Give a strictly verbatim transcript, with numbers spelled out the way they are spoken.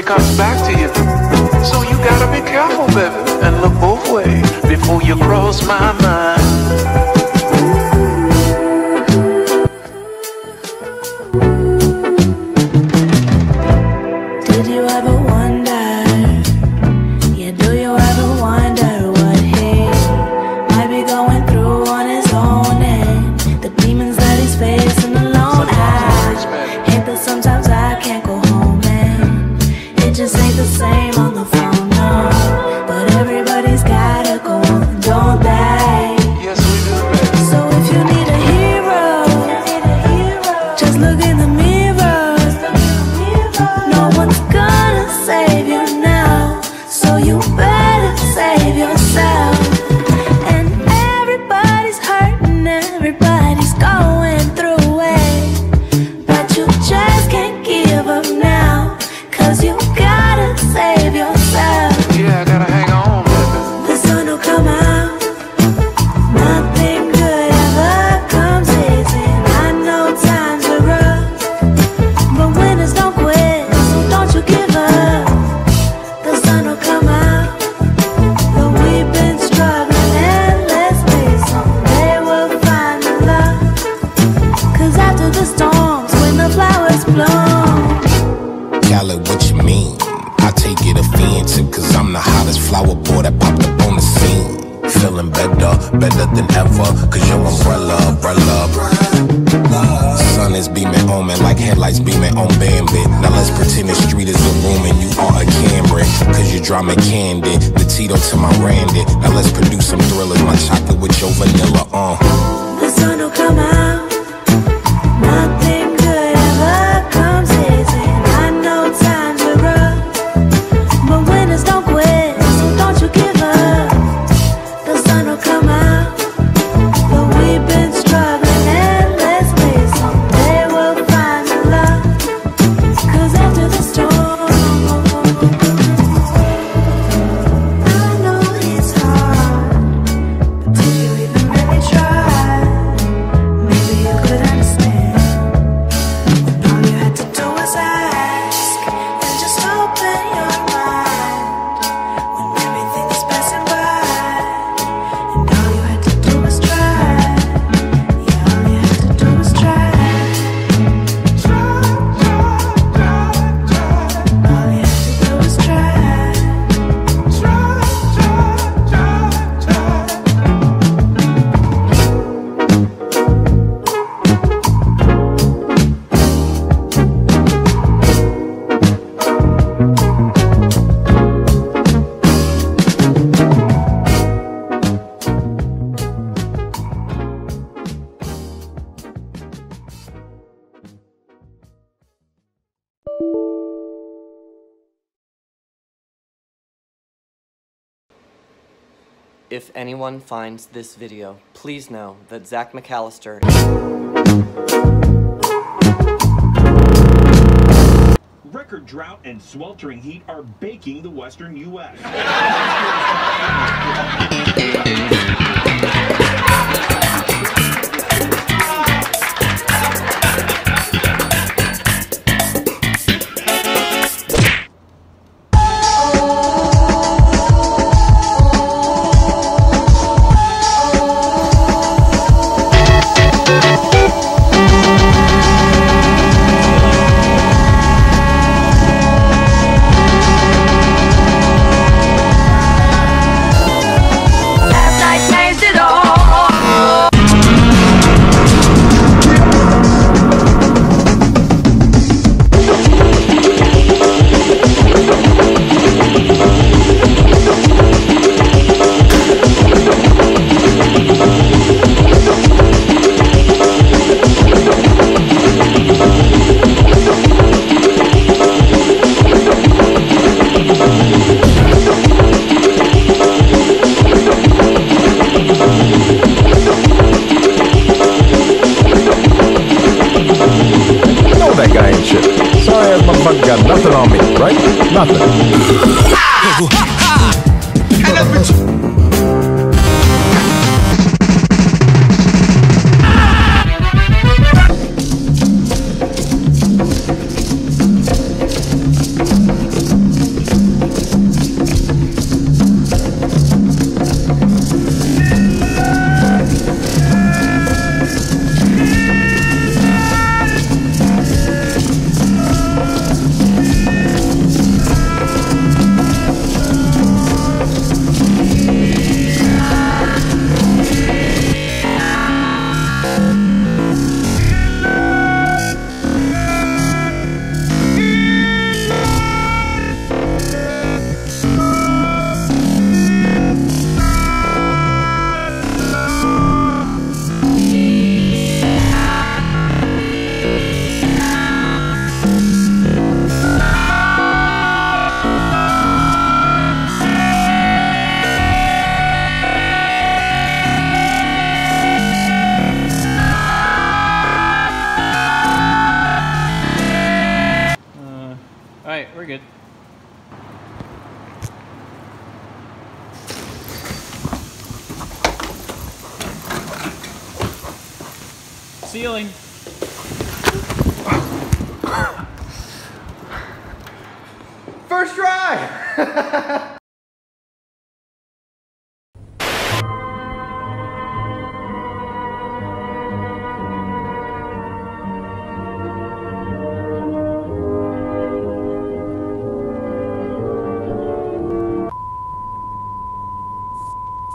comes back to you. So you gotta be careful, baby, and look both ways before you cross my mind. Did you ever wonder, yeah, do you ever wonder what he might be going through on his own and the demons that he's facing alone? I hate that sometimes I can't go home and it just ain't the same on the phone, no. But everybody's gotta go on, don't they? Yes, we do, baby. So if you need a hero, just look in the mirror. No one's gonna save you now, so you better save yourself. And everybody's hurting, everybody's going through it, but you just can't give up now, cause you gotta save yourself. Yeah, I gotta hang on, baby. The sun will come out, nothing good ever comes easy. I know times are rough, but winners don't quit, so don't you give up. The sun will come out, but we've been struggling endlessly. Someday we'll find the love, cause after the storms, when the flowers bloom. Cali, what you mean? I take it offensive, cause I'm the hottest flower boy that popped up on the scene. Feeling better, better than ever, cause your umbrella, umbrella. Sun is beaming on me like headlights beaming on Bambi. Now let's pretend the street is a room and you are a Camry, cause you draw me candy, the Tito to my Randy. Now let's produce some thrillers, my chocolate with your vanilla, uh. The sun will come out, nothing good ever comes easy. I know times are rough, but winners don't quit, so don't you give up. The sun will come out, but we've been struggling endlessly. Someday we'll find the love, cause after the storm, I know it's hard, but did you even really try? Maybe you could understand, and all you had to do was ask, and just open your mind when everything is passing by. And all you had to do was try, yeah, all you had to do was try. All you had to do was try. If anyone finds this video, please know that Zach McAllister. Record drought and sweltering heat are baking the western U S got nothing on me, right? Nothing. we're good. Ceiling. First try!